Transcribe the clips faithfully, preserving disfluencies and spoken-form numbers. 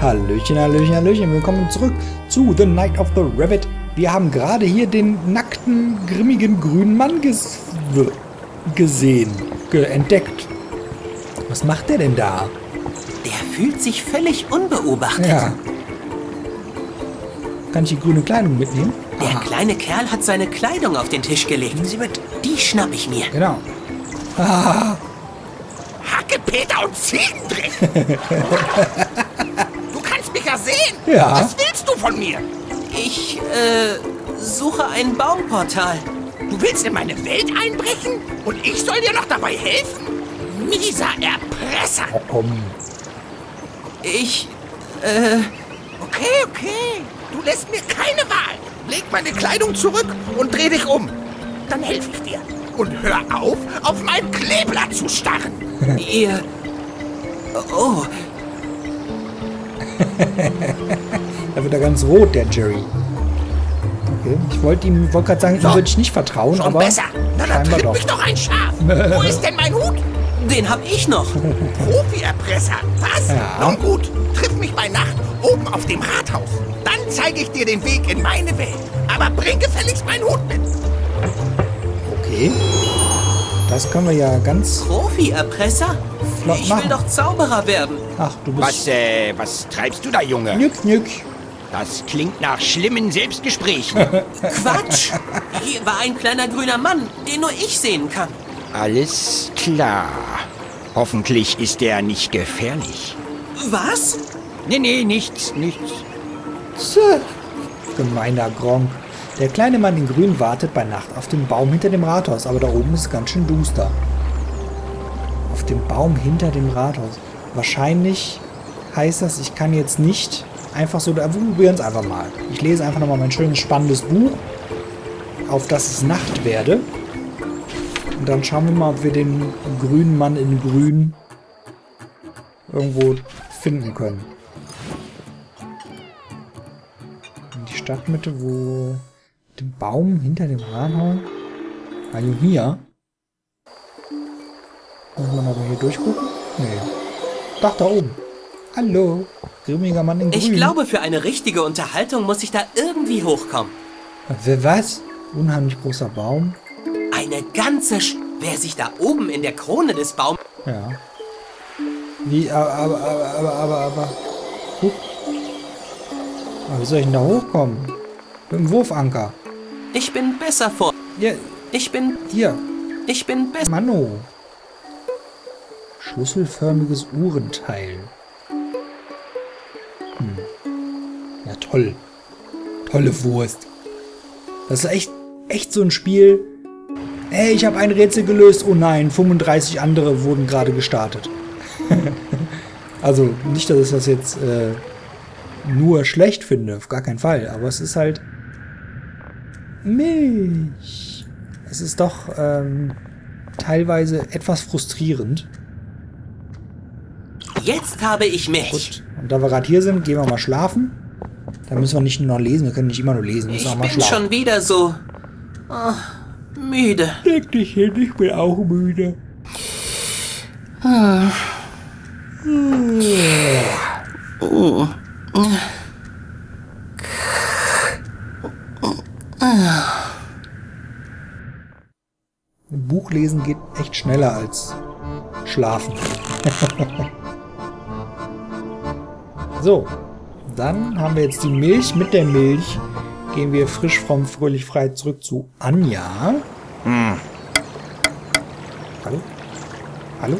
Hallöchen, Hallöchen, Hallöchen. Willkommen zurück zu The Night of the Rabbit. Wir haben gerade hier den nackten, grimmigen grünen Mann ges gesehen, ge entdeckt. Was macht der denn da? Der fühlt sich völlig unbeobachtet. Ja. Kann ich die grüne Kleidung mitnehmen? Der Aha. kleine Kerl hat seine Kleidung auf den Tisch gelegt. Sie mit. Die schnapp ich mir. Genau. Ah. Hackepeter und Ziegendreck! Du kannst mich ja sehen! Ja. Was willst du von mir? Ich, äh, suche ein Baumportal. Du willst in meine Welt einbrechen? Und ich soll dir noch dabei helfen? Mieser Erpresser! Oh, komm. Ich, äh... Okay, okay. Du lässt mir keine Wahl. Leg meine Kleidung zurück und dreh dich um. Dann helfe ich dir. Und hör auf, auf mein Kleeblatt zu starren. Ihr... Oh, Da wird er ganz rot, der Jerry. Okay. Ich wollte ihm, wollte gerade sagen, So. ihm würde ich nicht vertrauen, Schon aber besser. Na, dann scheinbar tritt doch. mich doch ein Schaf. Wo ist denn mein Hut? den hab ich noch. Profi-Erpresser. Was? Ja. Nun gut. Triff mich bei Nacht oben auf dem Rathaus. Dann zeige ich dir den Weg in meine Welt. Aber bring gefälligst meinen Hut mit. Okay. Das können wir ja ganz Profi-Erpresser? flott Ich will machen. doch Zauberer werden. Ach, du bist... Was, äh, was treibst du da, Junge? Nück, nück. Das klingt nach schlimmen Selbstgesprächen. Quatsch! Hier war ein kleiner grüner Mann, den nur ich sehen kann. Alles klar. Hoffentlich ist er nicht gefährlich. Was? Nee, nee, nichts, nichts. Tja. Gemeiner Gronk. Der kleine Mann in Grün wartet bei Nacht auf dem Baum hinter dem Rathaus, aber da oben ist es ganz schön duster. Auf dem Baum hinter dem Rathaus. Wahrscheinlich heißt das, ich kann jetzt nicht einfach so... Wir probieren es einfach mal. Ich lese einfach nochmal mein schönes, spannendes Buch, auf das es Nacht werde. Und dann schauen wir mal, ob wir den grünen Mann in Grün irgendwo finden können. In die Stadtmitte, wo... Den Baum hinter dem Rathaus. Also hier. Muss man aber hier durchgucken? Nee. Doch, da oben. Hallo. Grimmiger Mann in Grün. Ich glaube, für eine richtige Unterhaltung muss ich da irgendwie hochkommen. Für was? Unheimlich großer Baum. Eine ganze Sch... Wer sich da oben in der Krone des Baums... Ja. Wie, aber, aber, aber, aber, aber, aber. Huch. Aber wie soll ich denn da hochkommen? Mit dem Wurfanker. Ich bin besser vor... Ja, Ich bin... hier. Ich bin besser... Mano. Schlüsselförmiges Uhrenteil. Hm. Ja, toll. Tolle Wurst. Das ist echt, echt so ein Spiel. Hey, ich habe ein Rätsel gelöst. Oh nein, fünfunddreißig andere wurden gerade gestartet. Also, nicht, dass ich das jetzt äh, nur schlecht finde. Auf gar keinen Fall. Aber es ist halt... Milch. Es ist doch ähm, teilweise etwas frustrierend. Jetzt habe ich Milch. Gut. Und da wir gerade hier sind, gehen wir mal schlafen. Da müssen wir nicht nur noch lesen. Wir können nicht immer nur lesen. Wir müssen Ich auch mal bin schlafen. schon wieder so... ah, müde. Leg dich hin, ich bin auch müde. Buchlesen geht echt schneller als schlafen. So, dann haben wir jetzt die Milch. Mit der Milch gehen wir frisch, fromm, fröhlich, frei zurück zu Anja. Hm. Hallo? Hallo?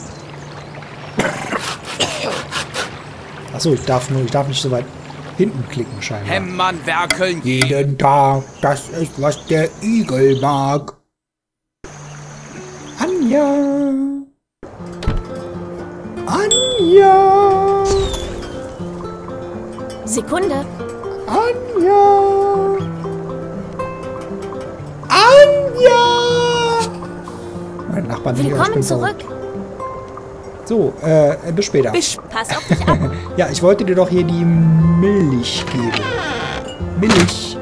Achso, ich darf nur, ich darf nicht so weit hinten klicken scheinbar. Hämmern, werkeln, Jeden Tag, das ist, was der Igel mag. Anja! Anja! Sekunde. Anja! Anja! Mein Nachbar nicht Willkommen zurück. So, äh, bis später. Bis Pass auf dich auf. Ja, ich wollte dir doch hier die Milch geben. Milch.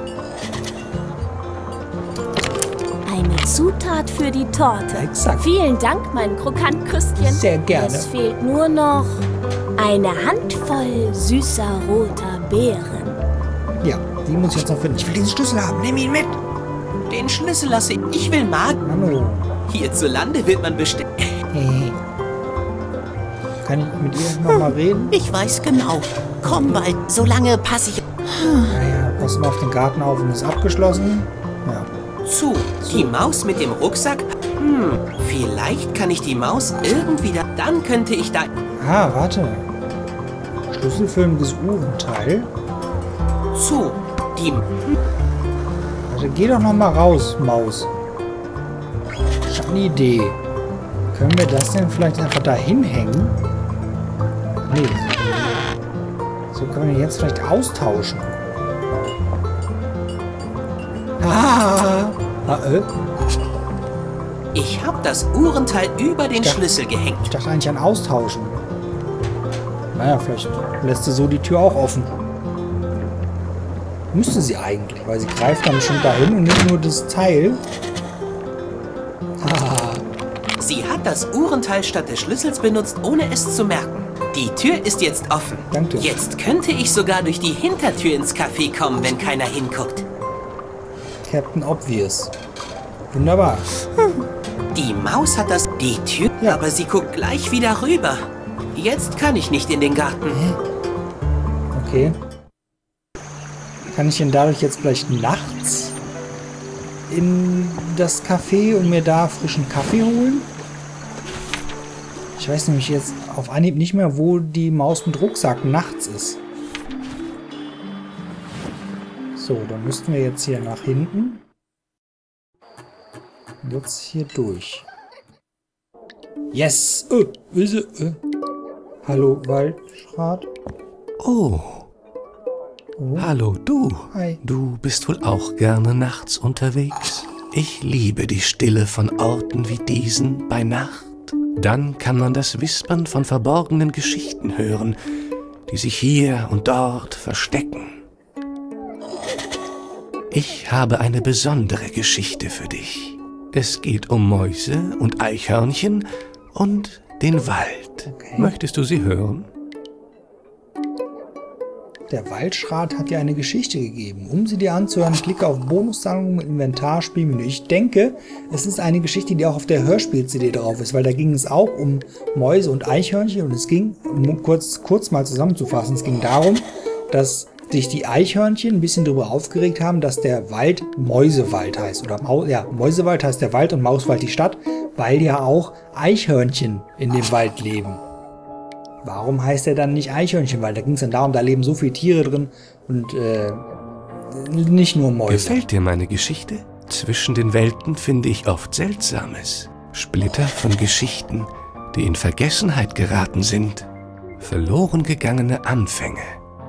Eine Zutat für die Torte. Exakt. Vielen Dank, mein Krokantkrüstchen. Sehr gerne. Es fehlt nur noch Eine Handvoll süßer roter Beeren. Ja, die muss ich jetzt noch finden. Ich will diesen Schlüssel haben. Nimm ihn mit. Den Schlüssel lasse ich. Ich will Magen. Manu. Hierzulande wird man bestimmt. Hey. Kann ich mit ihr noch mal reden? Ich weiß genau. Komm bald, solange passe ich... Naja, pass mal auf den Garten auf und ist abgeschlossen. Ja. Zu. Die Maus mit dem Rucksack? Hm, vielleicht kann ich die Maus irgendwie da... Dann könnte ich da... Ah, warte. Schlüsselförmiges Uhrenteil. Zu. Die... Also geh doch noch mal raus, Maus. Ich habe eine Idee. Können wir das denn vielleicht einfach da hinhängen? Nee. So können wir den jetzt vielleicht austauschen. Ah! Ah, äh? Ich habe das Uhrenteil über den Ja. Schlüssel gehängt. Ich dachte eigentlich an Austauschen. Naja, vielleicht lässt sie so die Tür auch offen. Müsste sie eigentlich, weil sie greift dann schon dahin und nicht nur das Teil. Ah, Sie hat das Uhrenteil statt des Schlüssels benutzt, ohne es zu merken. Die Tür ist jetzt offen. Danke. Jetzt könnte ich sogar durch die Hintertür ins Café kommen, wenn keiner hinguckt. Captain Obvious. Wunderbar. Die Maus hat das... Die Tür... Ja. Aber sie guckt gleich wieder rüber. Jetzt kann ich nicht in den Garten. Okay. Kann ich denn dadurch jetzt vielleicht nachts in das Café und mir da frischen Kaffee holen? Ich weiß nämlich jetzt auf Anhieb nicht mehr, wo die Maus mit Rucksack nachts ist. So, dann müssten wir jetzt hier nach hinten. Und jetzt hier durch. Yes! Oh, ist sie, äh. Hallo, Waldschrat. Oh, Oh. hallo du. Hi. Du bist wohl auch gerne nachts unterwegs? Ich liebe die Stille von Orten wie diesen bei Nacht. Dann kann man das Wispern von verborgenen Geschichten hören, die sich hier und dort verstecken. Ich habe eine besondere Geschichte für dich. Es geht um Mäuse und Eichhörnchen und den Wald. Okay. Möchtest du sie hören? Der Waldschrat hat dir eine Geschichte gegeben. Um sie dir anzuhören, klicke auf Bonussammlung im Inventar, Spielmenü. Ich denke, es ist eine Geschichte, die auch auf der Hörspiel-C D drauf ist, weil da ging es auch um Mäuse und Eichhörnchen und es ging, um kurz, kurz mal zusammenzufassen, es ging darum, dass sich die Eichhörnchen ein bisschen darüber aufgeregt haben, dass der Wald Mäusewald heißt. Oder Mau ja, Mäusewald heißt der Wald und Mauswald die Stadt, weil ja auch Eichhörnchen in dem Wald leben. Warum heißt er dann nicht Eichhörnchenwald? Da ging es dann darum, da leben so viele Tiere drin und äh, nicht nur Mäuse. Gefällt dir meine Geschichte? Zwischen den Welten finde ich oft Seltsames. Splitter von Geschichten, die in Vergessenheit geraten sind. Verloren gegangene Anfänge.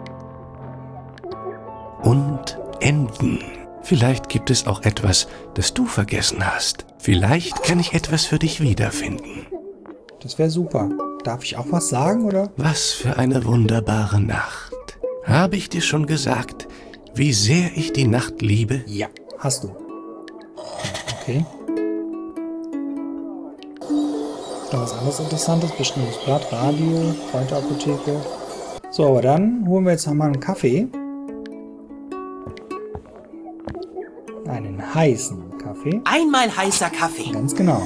Und Enden. Vielleicht gibt es auch etwas, das du vergessen hast. Vielleicht kann ich etwas für dich wiederfinden. Das wäre super. Darf ich auch was sagen, oder? Was für eine wunderbare Nacht. Habe ich dir schon gesagt, wie sehr ich die Nacht liebe? Ja, hast du. Okay. Ist noch was anderes Interessantes? Bestimmtes Blatt, Radio, Kräuterapotheke. So, aber dann holen wir jetzt nochmal einen Kaffee. Einen heißen Kaffee. Einmal heißer Kaffee. Ganz genau.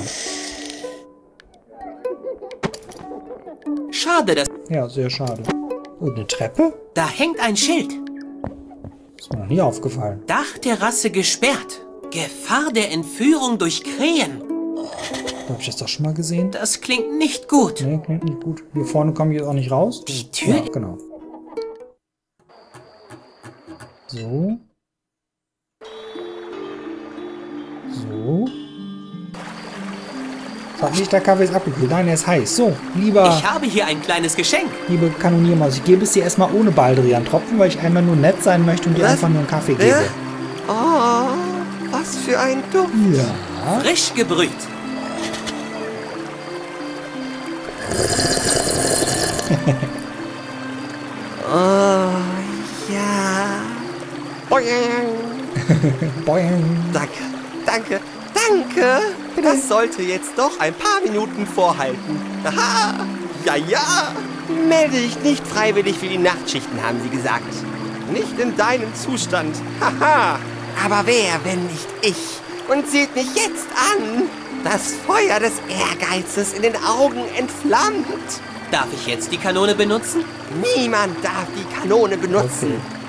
Schade, dass... Ja, sehr schade. Und eine Treppe? Da hängt ein Schild. Ist mir noch nie aufgefallen. Dachterrasse gesperrt. Gefahr der Entführung durch Krähen. Habe ich das doch schon mal gesehen? Das klingt nicht gut. Nee, klingt nicht gut. Hier vorne komme ich jetzt auch nicht raus. Die Tür... Ja, genau. So. So. Sag nicht, der Kaffee ist abgekühlt. Nein, er ist heiß. So, lieber, Ich habe hier ein kleines Geschenk. liebe Kanoniermaus, ich gebe es dir erstmal ohne Baldrian-Tropfen, weil ich einmal nur nett sein möchte und dir Was? einfach nur einen Kaffee Äh? gebe. Oh, was für ein Duft. Ja. Frisch gebrüht. Oh, ja. Boing. Boing. Danke, danke, danke. Das sollte jetzt doch ein paar Minuten vorhalten. Aha, ja, ja. Melde dich nicht freiwillig für die Nachtschichten, haben sie gesagt. Nicht in deinem Zustand. Haha. Aber wer, wenn nicht ich? Und seht mich jetzt an. Das Feuer des Ehrgeizes in den Augen entflammt. Darf ich jetzt die Kanone benutzen? Niemand darf die Kanone benutzen.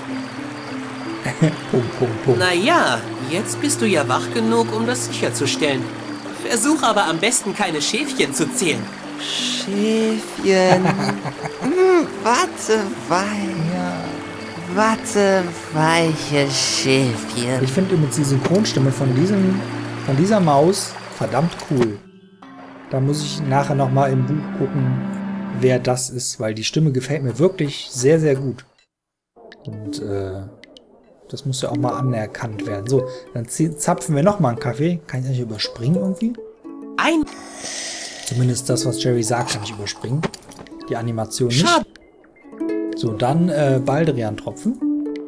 Punkt, Punkt, Punkt. Naja, jetzt bist du ja wach genug, um das sicherzustellen. Versuch aber am besten keine Schäfchen zu zählen. Schäfchen. hm, warte, weich. Warte, weiche Schäfchen. Ich finde übrigens die Synchronstimme von, diesem, von dieser Maus verdammt cool. Da muss ich nachher nochmal im Buch gucken, wer das ist, weil die Stimme gefällt mir wirklich sehr, sehr gut. Und äh, das muss ja auch mal anerkannt werden. So, dann zapfen wir nochmal einen Kaffee. Kann ich eigentlich überspringen irgendwie? Ein... Zumindest das, was Jerry sagt, kann ich überspringen. Die Animation nicht. Schade. So, dann äh, Baldrian-Tropfen.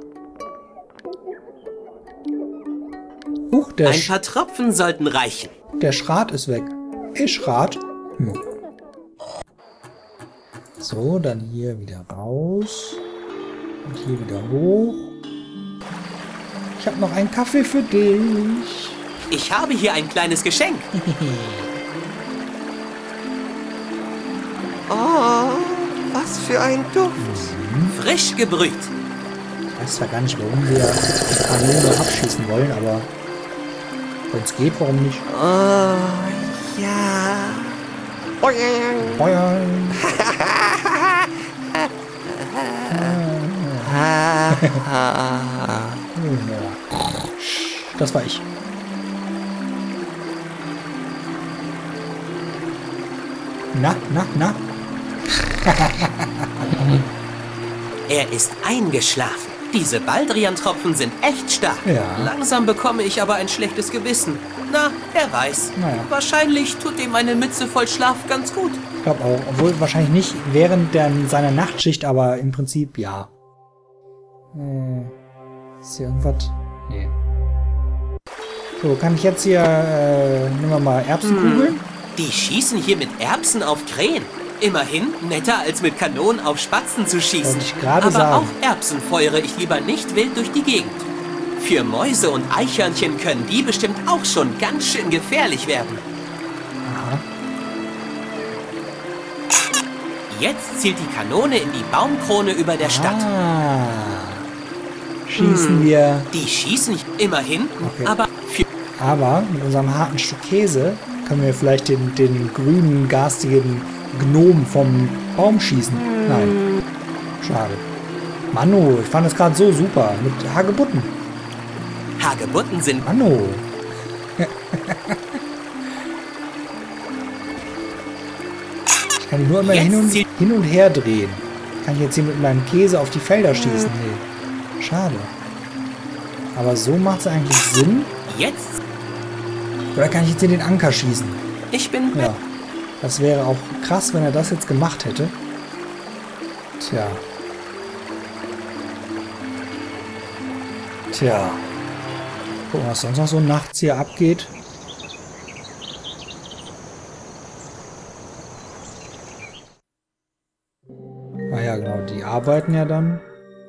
Huch, der, Ein paar Tropfen sollten reichen. der Schrat ist weg. Ist Schrat? Hm. So, dann hier wieder raus. Und hier wieder hoch. Ich habe noch einen Kaffee für dich. Ich habe hier ein kleines Geschenk. Oh, was für ein Duft. Frisch gebrüht. Ich weiß zwar gar nicht, warum wir die Kanone abschießen wollen, aber wenn es geht, warum nicht? Oh, ja. Boing. Boing. Das war ich. Na, na, na. Er ist eingeschlafen. Diese Baldrian-Tropfen sind echt stark. Ja. Langsam bekomme ich aber ein schlechtes Gewissen. Na, wer weiß. Naja. Wahrscheinlich tut ihm eine Mütze voll Schlaf ganz gut. Ich glaube auch. Obwohl wahrscheinlich nicht während der, seiner Nachtschicht, aber im Prinzip ja. Äh, ist hier irgendwas? Nee. So, kann ich jetzt hier, äh, nehmen wir mal Erbsenkugeln? Hm. Die schießen hier mit Erbsen auf Krähen. Immerhin netter als mit Kanonen auf Spatzen zu schießen. Wollte ich gerade Aber sagen. auch Erbsen feuere ich lieber nicht wild durch die Gegend. Für Mäuse und Eichhörnchen können die bestimmt auch schon ganz schön gefährlich werden. Aha. Jetzt zielt die Kanone in die Baumkrone über der Stadt. Ah. Schießen wir. Die schießen immerhin, Okay. aber für Aber mit unserem harten Stück Käse können wir vielleicht den, den grünen, garstigen Gnom vom Baum schießen. Nein. Schade. Manu, ich fand das gerade so super. Mit Hagebutten. Hagebutten sind... Manu. Ich kann die nur immer Jetzt hin und, zieht- hin und her drehen. Kann ich jetzt hier mit meinem Käse auf die Felder schießen? Nee. Schade. Aber so macht es eigentlich Sinn. Jetzt... Oder kann ich jetzt in den Anker schießen? Ich bin... Ja. Das wäre auch krass, wenn er das jetzt gemacht hätte. Tja. Tja. Gucken, was sonst noch so nachts hier abgeht. Ah ja, genau. Die arbeiten ja dann.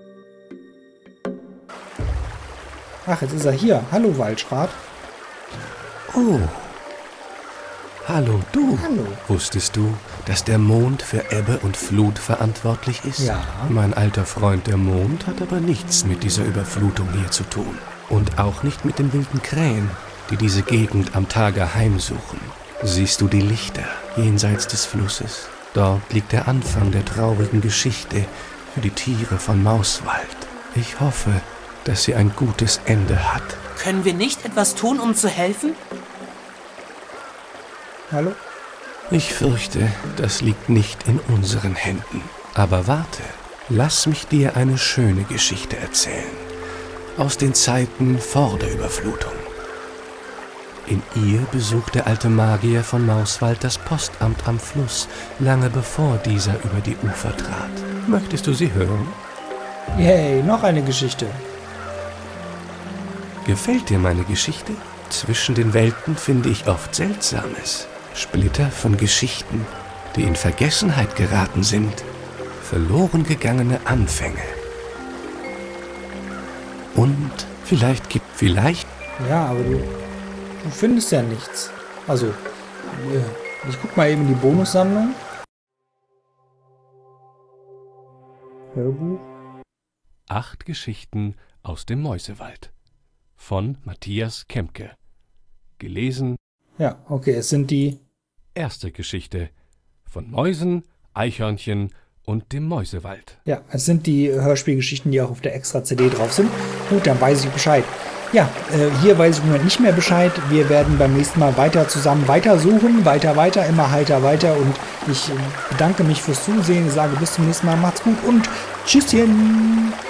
Ach, jetzt ist er hier. Hallo, Waldschrat. Oh. Hallo, du. Hallo. Wusstest du, dass der Mond für Ebbe und Flut verantwortlich ist? Ja. Mein alter Freund der Mond hat aber nichts mit dieser Überflutung hier zu tun. Und auch nicht mit den wilden Krähen, die diese Gegend am Tage heimsuchen. Siehst du die Lichter jenseits des Flusses? Dort liegt der Anfang der traurigen Geschichte für die Tiere von Mauswald. Ich hoffe, dass sie ein gutes Ende hat. Können wir nicht etwas tun, um zu helfen? Hallo? Ich fürchte, das liegt nicht in unseren Händen. Aber warte, lass mich dir eine schöne Geschichte erzählen. Aus den Zeiten vor der Überflutung. In ihr besucht der alte Magier von Mauswald das Postamt am Fluss, lange bevor dieser über die Ufer trat. Möchtest du sie hören? Yay, noch eine Geschichte. Gefällt dir meine Geschichte? Zwischen den Welten finde ich oft Seltsames. Splitter von Geschichten, die in Vergessenheit geraten sind. Verloren gegangene Anfänge. Und vielleicht gibt, vielleicht... Ja, aber du, du findest ja nichts. Also, äh, ich guck mal eben in die Bonussammlung. Hörbuch. Acht Geschichten aus dem Mäusewald von Matthias Kempke. Gelesen. Ja, okay, es sind die... Erste Geschichte von Mäusen, Eichhörnchen und dem Mäusewald. Ja, es sind die Hörspielgeschichten, die auch auf der Extra-C D drauf sind. Gut, dann weiß ich Bescheid. Ja, äh, hier weiß ich im Moment nicht mehr Bescheid. Wir werden beim nächsten Mal weiter zusammen weitersuchen. Weiter, weiter, immer heiter, weiter. Und ich äh, bedanke mich fürs Zusehen. Ich sage bis zum nächsten Mal. Macht's gut und tschüsschen.